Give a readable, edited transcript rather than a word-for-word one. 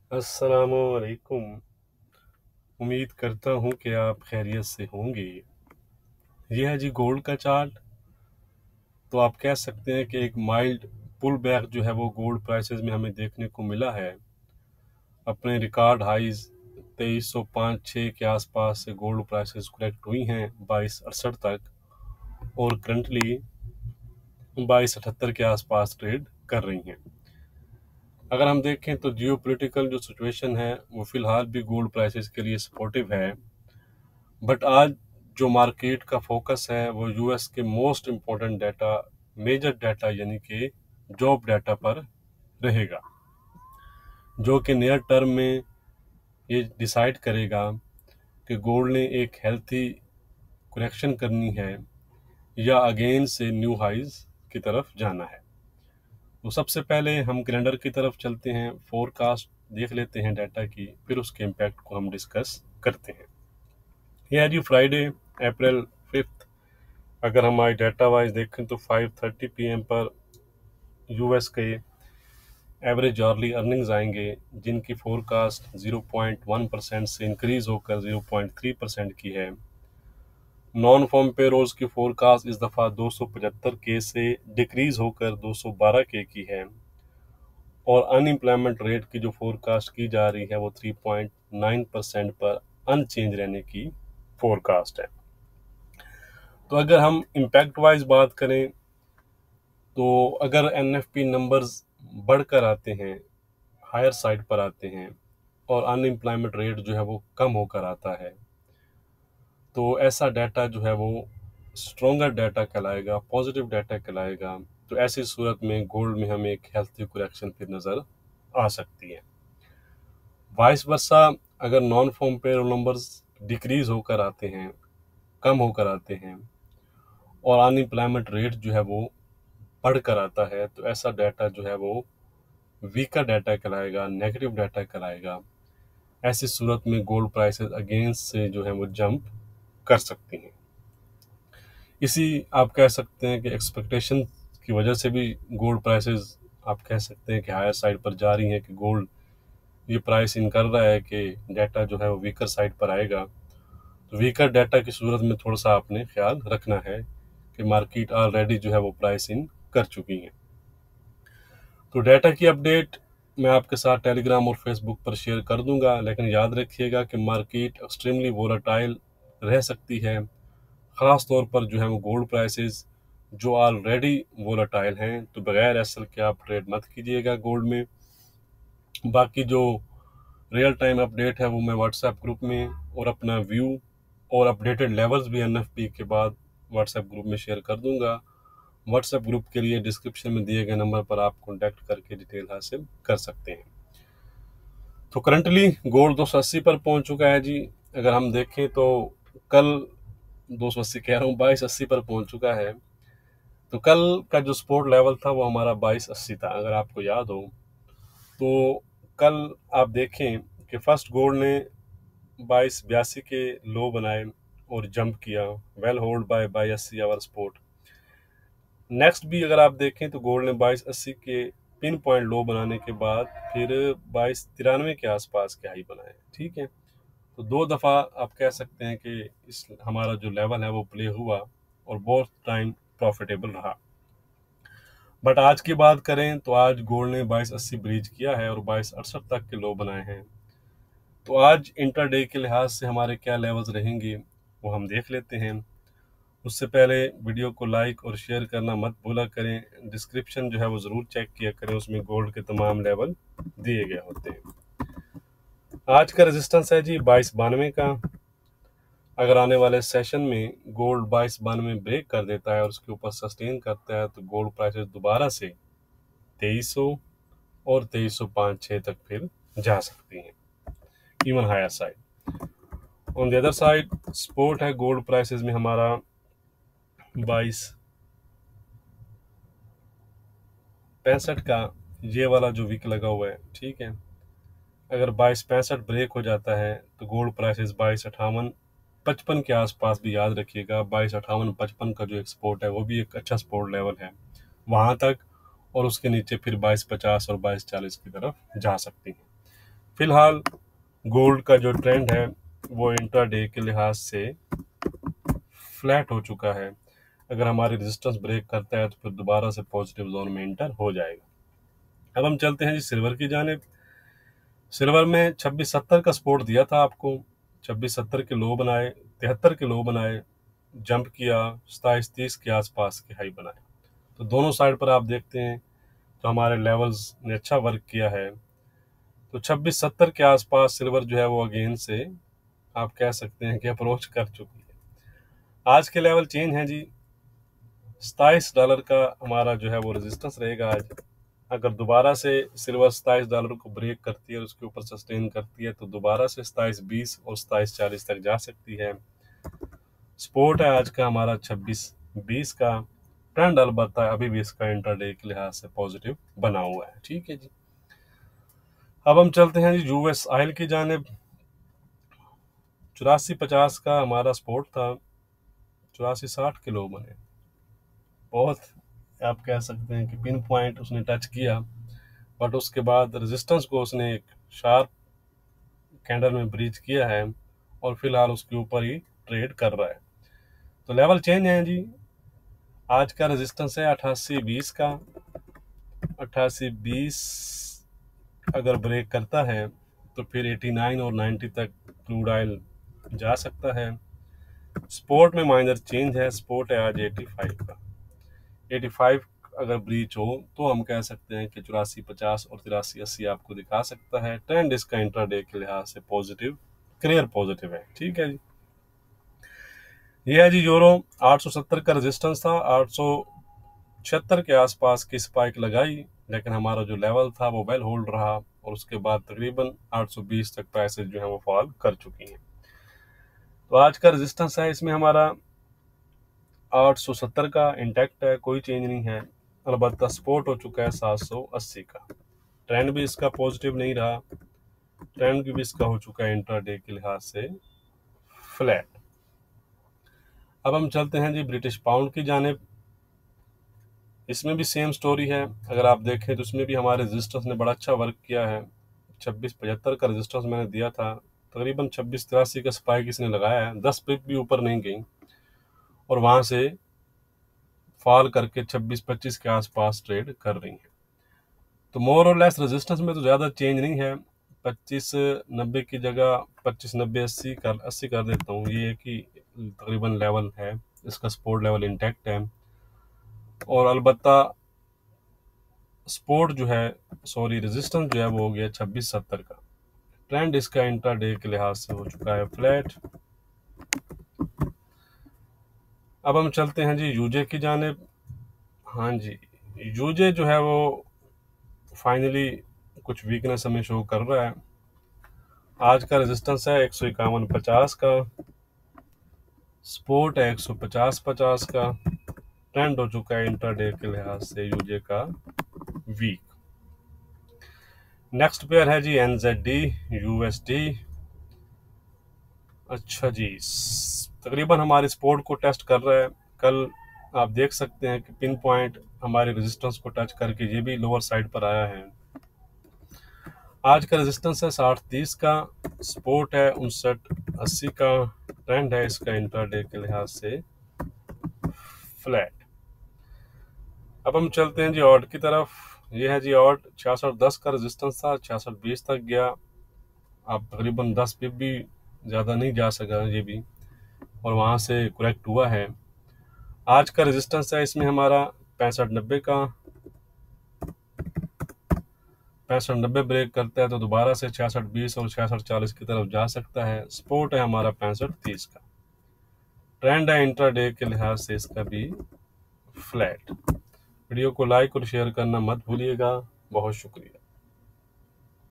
अस्सलामुअलैकुम। उम्मीद करता हूँ कि आप खैरियत से होंगे। ये है जी गोल्ड का चार्ट। तो आप कह सकते हैं कि एक माइल्ड पुल बैक जो है वो गोल्ड प्राइसेस में हमें देखने को मिला है। अपने रिकॉर्ड हाइज 2305-6 के आसपास से गोल्ड प्राइसेस करेक्ट हुई हैं 2268 तक, और करंटली 2278 के आसपास ट्रेड कर रही हैं। अगर हम देखें तो जियोपॉलिटिकल जो सिचुएशन है वो फिलहाल भी गोल्ड प्राइसेस के लिए सपोर्टिव है। बट आज जो मार्केट का फोकस है वो यूएस के most important data, major data यानी कि जॉब डाटा पर रहेगा, जो कि नियर टर्म में ये डिसाइड करेगा कि गोल्ड ने एक हेल्थी करेक्शन करनी है या अगेन से न्यू हाइज की तरफ जाना है। तो सबसे पहले हम कैलेंडर की तरफ चलते हैं, फोरकास्ट देख लेते हैं डाटा की, फिर उसके इम्पैक्ट को हम डिस्कस करते हैं। ये है जी फ्राइडे अप्रैल 5। अगर हम आज डाटा वाइज देखें तो 5:30 PM पर यूएस के एवरेज अर्ली अर्निंग्स आएंगे, जिनकी फोरकास्ट 0.1% से इंक्रीज होकर 0.3% की है। नॉन फॉर्म पेरोल्स की फोरकास्ट इस दफ़ा 275 के से डिक्रीज होकर 212 के की है, और अनएम्प्लॉयमेंट रेट की जो फोरकास्ट की जा रही है वो 3.9% पर अनचेंज रहने की फोरकास्ट है। तो अगर हम इम्पैक्ट वाइज बात करें तो अगर एनएफपी नंबर्स बढ़कर आते हैं, हायर साइड पर आते हैं, और अनएम्प्लॉयमेंट रेट जो है वो कम होकर आता है, तो ऐसा डाटा जो है वो स्ट्रॉन्गर डाटा कहलाएगा, पॉजिटिव डाटा कहलाएगा। तो ऐसी सूरत में गोल्ड में हमें एक हेल्थी करेक्शन फिर नज़र आ सकती है। वाइस वर्सा, अगर non farm payroll numbers decrease होकर आते हैं, कम होकर आते हैं, और अनएम्प्लॉयमेंट रेट जो है वो बढ़कर आता है, तो ऐसा डाटा जो है वो वीकर डाटा कहलाएगा, नेगेटिव डाटा कहलाएगा। ऐसी सूरत में गोल्ड प्राइसेस अगेंस्ट से जो है वो जंप कर सकती हैं। इसी आप कह सकते हैं कि एक्सपेक्टेशन की वजह से भी गोल्ड प्राइसेस आप कह सकते हैं कि हायर साइड पर जा रही हैं, कि गोल्ड ये प्राइस इन कर रहा है कि डाटा जो है वो वीकर साइड पर आएगा। तो वीकर डाटा की सूरत में थोड़ा सा आपने ख्याल रखना है कि मार्केट ऑलरेडी जो है वो प्राइस इन कर चुकी है। तो डाटा की अपडेट मैं आपके साथ टेलीग्राम और फेसबुक पर शेयर कर दूंगा, लेकिन याद रखिएगा कि मार्केट एक्सट्रीमली वोलेटाइल रह सकती है, ख़ास तौर पर जो है वो गोल्ड प्राइसेस जो ऑलरेडी वोलेटाइल हैं। तो बगैर एसएल के आप ट्रेड मत कीजिएगा गोल्ड में। बाकी जो रियल टाइम अपडेट है वो मैं व्हाट्सएप ग्रुप में, और अपना व्यू और अपडेटेड लेवल्स भी एनएफपी के बाद व्हाट्सएप ग्रुप में शेयर कर दूंगा। व्हाट्सएप ग्रुप के लिए डिस्क्रिप्शन में दिए गए नंबर पर आप कॉन्टैक्ट करके डिटेल हासिल कर सकते हैं। तो करंटली गोल्ड 280 पर पहुंच चुका है जी। अगर हम देखें तो कल 280 कह रहा हूँ, 2280 पर पहुंच चुका है। तो कल का जो सपोर्ट लेवल था वो हमारा 2280 था, अगर आपको याद हो। तो कल आप देखें कि फर्स्ट गोल्ड ने 2282 के लो बनाए और जंप किया, well hold by 2280 our support. Next भी अगर आप देखें तो गोल्ड ने 2280 के पिन पॉइंट लो बनाने के बाद फिर 2293 के आसपास के हाई बनाए। ठीक है, तो दो दफ़ा आप कह सकते हैं कि इस हमारा जो लेवल है वो प्ले हुआ और बहुत टाइम प्रॉफिटेबल रहा। बट आज की बात करें तो आज गोल्ड ने 2280 ब्रीच किया है और 2268 तक के लो बनाए हैं। तो आज इंटरडे के लिहाज से हमारे क्या लेवल्स रहेंगे वो हम देख लेते हैं। उससे पहले वीडियो को लाइक और शेयर करना मत भूला करें। डिस्क्रिप्शन जो है वो ज़रूर चेक किया करें, उसमें गोल्ड के तमाम लेवल दिए गए होते हैं। आज का रेजिस्टेंस है जी 2292 का। अगर आने वाले सेशन में गोल्ड 2292 ब्रेक कर देता है और उसके ऊपर सस्टेन करता है तो गोल्ड प्राइसेस दोबारा से 2300 और 2305-6 तक फिर जा सकती हैं, even higher side. On the other side support है गोल्ड प्राइसेस में हमारा 2265 का, ये वाला जो वीक लगा हुआ है। ठीक है, अगर 2265 ब्रेक हो जाता है तो गोल्ड प्राइसेस 2258-55 के आसपास भी याद रखिएगा। 2258-55 का जो एक सपोर्ट है वो भी एक अच्छा सपोर्ट लेवल है वहाँ तक, और उसके नीचे फिर 2250 और 2240 की तरफ जा सकती है। फिलहाल गोल्ड का जो ट्रेंड है वो इंट्राडे के लिहाज से फ्लैट हो चुका है। अगर हमारी रेजिस्टेंस ब्रेक करता है तो फिर दोबारा से पॉजिटिव जोन में इंटर हो जाएगा। अब हम चलते हैं जी सिल्वर की जानिब। सिल्वर में 2670 का सपोर्ट दिया था आपको, 2670 के लो बनाए, 73 के लो बनाए, जंप किया, 2730 के आसपास के हाई बनाए। तो दोनों साइड पर आप देखते हैं तो हमारे लेवल्स ने अच्छा वर्क किया है। तो 2670 के आसपास सिल्वर जो है वो अगेन से आप कह सकते हैं कि अप्रोच कर चुकी है। आज के लेवल चेंज हैं जी। $27 का हमारा जो है वो रेजिस्टेंस रहेगा आज। अगर दोबारा से सिल्वर $27 को ब्रेक करती है और उसके ऊपर सस्टेन करती है तो दोबारा से 2720 और 2740 तक जा सकती है। सपोर्ट है आज का हमारा 2620 का। ट्रेंड अलबत्ता अभी भी इसका इंट्राडे के लिहाज से पॉजिटिव बना हुआ है। ठीक है जी। अब हम चलते हैं जी यूएस ऑयल की जानिब। 8450 का हमारा सपोर्ट था, 8460 के लो बने। बहुत आप कह सकते हैं कि पिन पॉइंट उसने टच किया, बट उसके बाद रेजिस्टेंस को उसने एक शार्प कैंडल में ब्रीच किया है और फिलहाल उसके ऊपर ही ट्रेड कर रहा है। तो लेवल चेंज है जी। आज का रेजिस्टेंस है 8820 का। 8820 अगर ब्रेक करता है तो फिर 89 और 90 तक क्रूड ऑयल जा सकता है। सपोर्ट में माइनर चेंज है, सपोर्ट है आज 85 का। 85 अगर ब्रीच हो तो हम कह सकते हैं कि 8450 और 8380 आपको दिखा सकता है। ट्रेंड इसका इंट्राडे के लिहाज से पॉजिटिव, क्लियर पॉजिटिव है। ठीक है जी। ये है जी यूरो। 870 का रेजिस्टेंस था, 876 के आसपास की स्पाइक लगाई, लेकिन हमारा जो लेवल था वो वेल होल्ड रहा और उसके बाद तकरीबन 820 तक प्राइसेस जो है वो फॉल कर चुकी हैं। तो आज का रेजिस्टेंस है इसमें हमारा 870 का इंटैक्ट है, कोई चेंज नहीं है। अलबत्ता सपोर्ट हो चुका है 780 का। ट्रेंड भी इसका पॉजिटिव नहीं रहा, ट्रेंड भी इसका हो चुका है इंट्राडे के लिहाज से फ्लैट। अब हम चलते हैं जी ब्रिटिश पाउंड की जानिब। इसमें भी सेम स्टोरी है। अगर आप देखें तो इसमें भी हमारे रेजिस्टेंस ने बड़ा अच्छा वर्क किया है। 2675 का रेजिस्टेंस मैंने दिया था, तकरीबन 2683 का स्पाइक इसने लगाया है, 10 पिप भी ऊपर नहीं गई और वहां से फॉल करके 2625 के आसपास ट्रेड कर रही है। तो मोर और लेस रेजिस्टेंस में तो ज़्यादा चेंज नहीं है। 2590 की जगह 2590 80 कर देता हूँ। ये कि तकरीबन लेवल है, इसका सपोर्ट लेवल इंटैक्ट है। और अलबत्ता सपोर्ट जो है, सॉरी रेजिस्टेंस जो है वो हो गया 2670 का। ट्रेंड इसका इंट्राडे के लिहाज से हो चुका है फ्लैट। अब हम चलते हैं जी यूजे की जानिब। हाँ जी, यूजे जो है वो फाइनली कुछ वीकनेस हमें शो कर रहा है। आज का रेजिस्टेंस है 151.50 का, सपोर्ट है 150.50 का। ट्रेंड हो चुका है इंट्राडे के लिहाज से यूजे का वीक। नेक्स्ट पेयर है जी एनजेडी यूएसडी। अच्छा जी, तकरीबन हमारे सपोर्ट को टेस्ट कर रहा है। कल आप देख सकते हैं कि पिन पॉइंट हमारे रेजिस्टेंस को टच करके ये भी लोअर साइड पर आया है। आज का रेजिस्टेंस है 6030 का, सपोर्ट है 5980 का। ट्रेंड है इसका इंट्राडे के लिहाज से फ्लैट। अब हम चलते हैं जी ऑड की तरफ। ये है जी ऑड। 6610 का रेजिस्टेंस था, 6620 तक गया। अब तकरीबन 10 पिप भी ज़्यादा नहीं जा सका ये भी, और वहाँ से करेक्ट हुआ है। आज का रेजिस्टेंस है इसमें हमारा 6590 का। 6590 ब्रेक करता है तो दोबारा से 6620 और 6640 की तरफ जा सकता है। सपोर्ट है हमारा 6530 का। ट्रेंड है इंट्राडे के लिहाज से इसका भी फ्लैट। वीडियो को लाइक और शेयर करना मत भूलिएगा। बहुत शुक्रिया।